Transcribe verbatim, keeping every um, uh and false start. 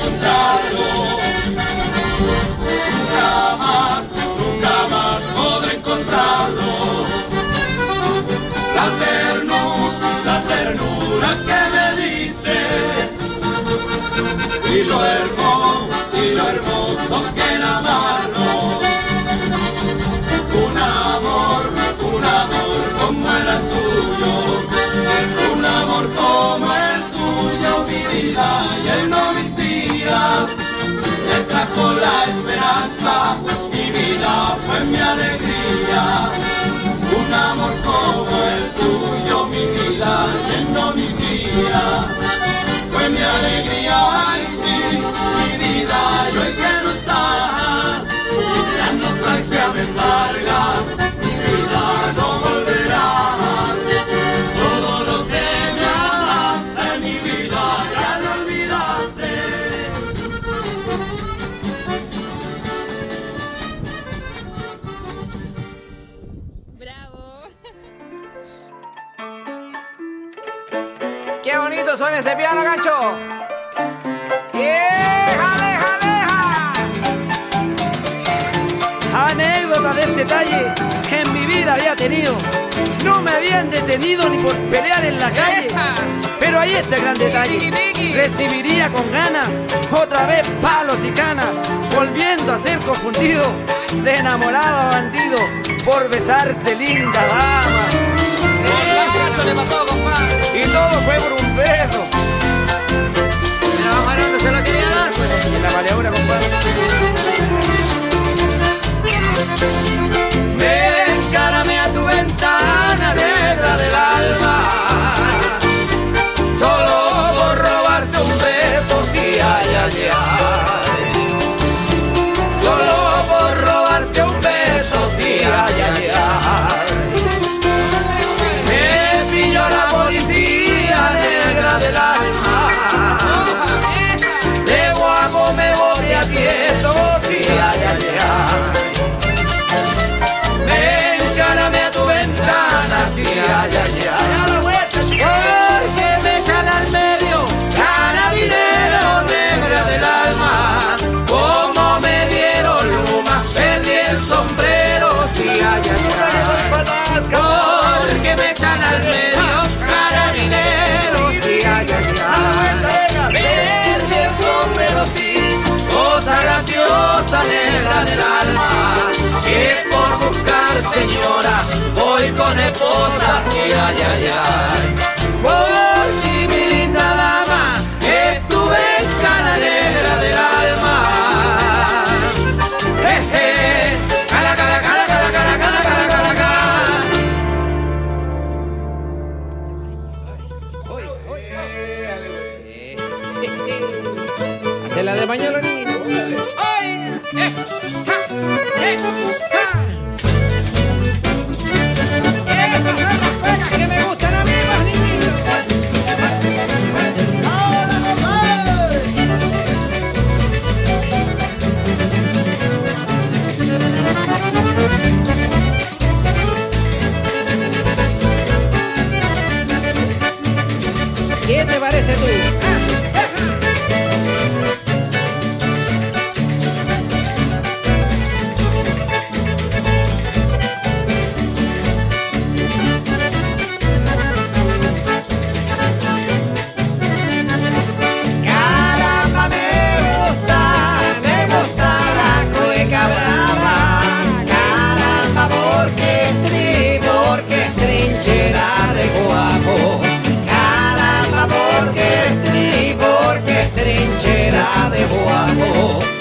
encontrarlo. Nunca más, nunca más podré encontrarlo. La ternura, la ternura que me diste, y lo hermoso, y lo hermoso que era amarnos. Un amor, un amor como era el tuyo, un amor como el tuyo, mi vida llenó mis días, me trajo la esperanza, mi vida fue mi alegría. Un amor como el tuyo, mi vida llenó mis días, fue mi alegría. Ay sí, mi vida, y hoy que no estás, la nostalgia me embarga, mi vida no volverás. Todo lo que me amaste, mi vida, ya lo olvidaste. ¡Bravo! ¡Qué bonito suena ese piano, Gancho! ¡Deja, deja, deja! Anécdota de este talle que en mi vida había tenido. No me habían detenido ni por pelear en la calle. Pero ahí está el gran detalle. Recibiría con ganas otra vez palos y canas, volviendo a ser confundido de enamorado a bandido por besarte, linda dama. ¿Qué le pasó, compadre? Y todo fue por un beso. Mira, vamos a ver dónde se lo quería dar, pues. En la baleadura, compadre. Ven, encárame a tu ventana negra del alma, solo por robarte un beso, sí, ay, ay, ay. Solo por robarte un beso, sí, ay, ay, ay. Me pilló la policía negra del alma, de guapo me voy a tieso, sí, ay, ay, ay. Encárame a tu ventana, sí, ay, ay, ay. A la vuelta, porque me echan al medio, carabinero negra del alma. Como me dieron luma, perdí el sombrero, sí, ay, ay, ay. Porque me echan al medio, carabinero, sí, ay, ay, ay. Perdí el sombrero, sí, cosa graciosa negra del alma. Que por buscar señora voy con esposa, sí, ay, ay, ay. Por ti, mi linda dama, estuve en cana negra del alma. Jeje, cala, cala, cala, cala, cala, cala, cala, cala, cala. Hace la de pañuelo, niño. ¡Ay! ¡Eh! ¡Ja! ¡Eh! ¡Ja! ¡Estas son las cuecas que me gustan a mí, los niñitos! ¡Ahora, compadre! ¿Qué te parece tú? ¡Ah! Caramba, me gusta, me gusta la cueca brava. Caramba, porque es tri, porque es trinchera de guapo. Caramba, porque es tri, porque es trinchera de guapo.